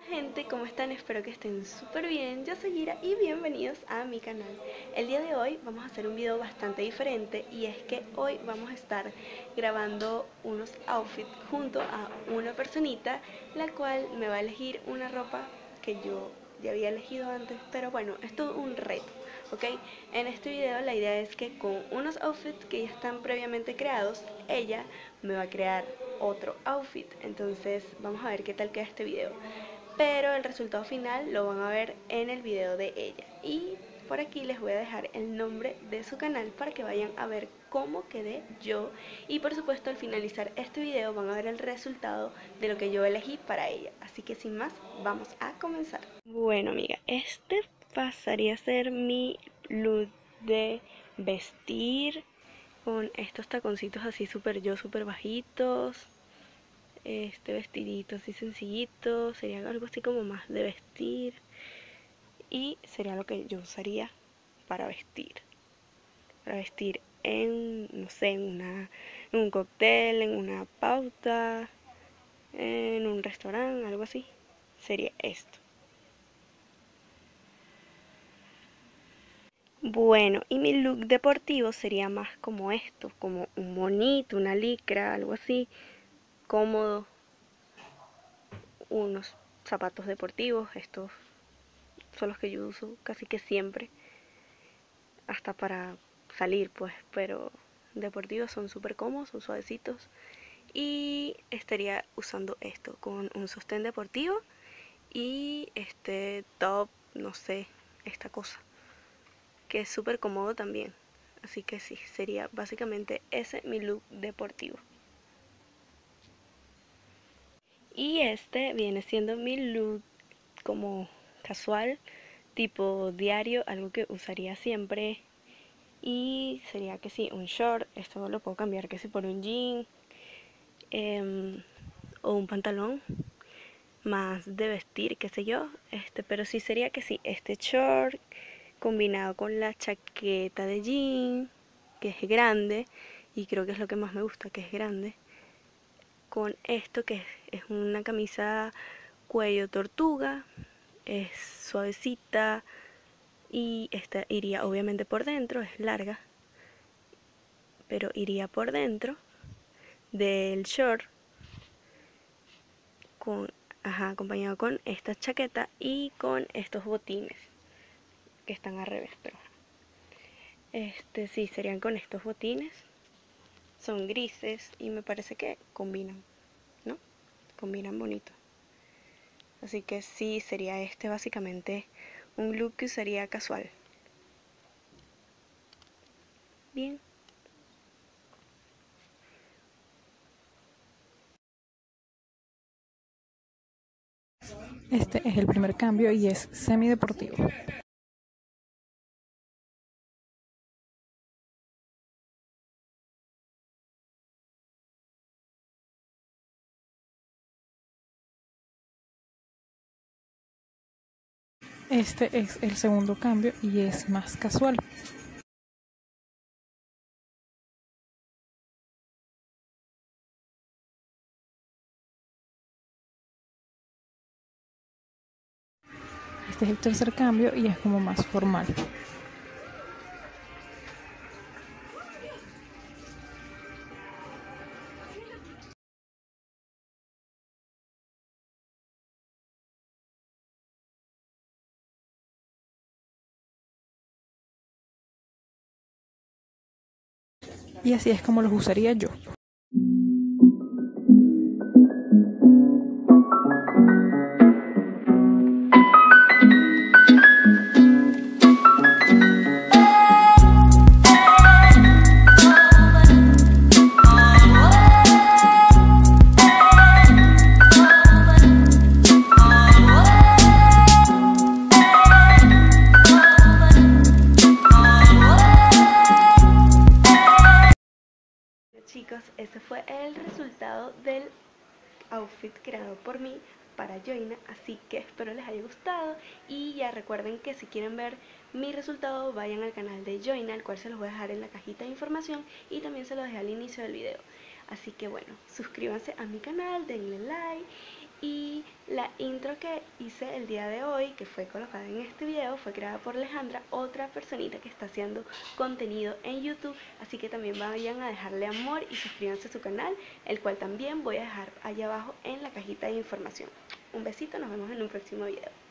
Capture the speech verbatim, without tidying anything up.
Gente, ¿cómo están? Espero que estén súper bien. Yo soy Gira y bienvenidos a mi canal. El día de hoy vamos a hacer un video bastante diferente y es que hoy vamos a estar grabando unos outfits junto a una personita, la cual me va a elegir una ropa que yo ya había elegido antes, pero bueno, es todo un reto, ¿ok? En este video la idea es que con unos outfits que ya están previamente creados, ella me va a crear otro outfit. Entonces vamos a ver qué tal queda este video, pero el resultado final lo van a ver en el video de ella. Y por aquí les voy a dejar el nombre de su canal para que vayan a ver cómo quedé yo, y por supuesto al finalizar este video van a ver el resultado de lo que yo elegí para ella. Así que sin más, vamos a comenzar. Bueno amiga, este pasaría a ser mi look de vestir, con estos taconcitos así súper yo, súper bajitos, este vestidito así sencillito, sería algo así como más de vestir, y sería lo que yo usaría para vestir, para vestir en, no sé, en, una, en un cóctel, en una pauta, en un restaurante, algo así, sería esto. Bueno, y mi look deportivo sería más como esto, como un monito, una licra, algo así, cómodo, unos zapatos deportivos, estos son los que yo uso casi que siempre, hasta para salir pues, pero deportivos, son súper cómodos, son suavecitos. Y estaría usando esto con un sostén deportivo y este top, no sé, esta cosa, que es súper cómodo también. Así que sí, sería básicamente ese mi look deportivo. Y este viene siendo mi look como casual, tipo diario, algo que usaría siempre. Y sería que sí, un short, esto lo puedo cambiar que sí por un jean, eh, o un pantalón más de vestir, qué sé yo, este, pero sí sería que sí, este short combinado con la chaqueta de jean, que es grande, y creo que es lo que más me gusta, que es grande, con esto que es, es una camisa cuello tortuga, es suavecita, y esta iría obviamente por dentro, es larga, pero iría por dentro del short, con, ajá, acompañado con esta chaqueta y con estos botines que están al revés, pero este sí, serían con estos botines, son grises y me parece que combinan, ¿no? Combinan bonito. Así que sí, sería este básicamente un look que usaría casual. Bien. Este es el primer cambio y es semideportivo. Este es el segundo cambio y es más casual. Este es el tercer cambio y es como más formal. Y así es como los usaría yo. Chicos, ese fue el resultado del outfit creado por mí para Joina, así que espero les haya gustado. Y ya recuerden que si quieren ver mi resultado, vayan al canal de Joina, el cual se los voy a dejar en la cajita de información y también se los dejé al inicio del video. Así que bueno, suscríbanse a mi canal, denle like Y la intro que hice el día de hoy, que fue colocada en este video, fue creada por Alejandra, otra personita que está haciendo contenido en YouTube. Así que también vayan a dejarle amor y suscríbanse a su canal, el cual también voy a dejar allá abajo en la cajita de información. Un besito, nos vemos en un próximo video.